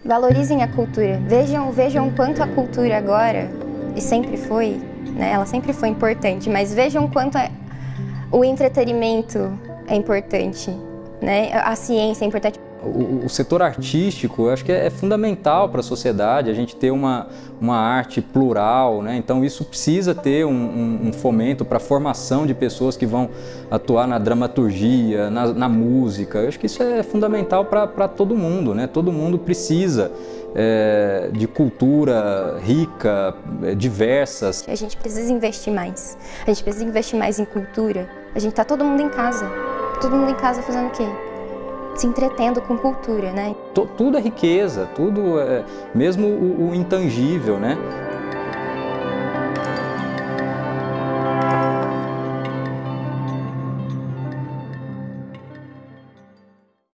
Valorizem a cultura, vejam o quanto a cultura agora, e sempre foi, né, ela sempre foi importante, mas vejam quanto o entretenimento é importante, né, a ciência é importante. O setor artístico, eu acho que é fundamental para a sociedade, a gente ter uma arte plural, né? Então isso precisa ter um fomento para a formação de pessoas que vão atuar na dramaturgia, na música. Eu acho que isso é fundamental para todo mundo, né? Todo mundo precisa de cultura rica, diversas. A gente precisa investir mais, a gente precisa investir mais em cultura. A gente tá todo mundo em casa fazendo o quê? Se entretendo com cultura, né? Tudo é riqueza, tudo é, mesmo o intangível, né?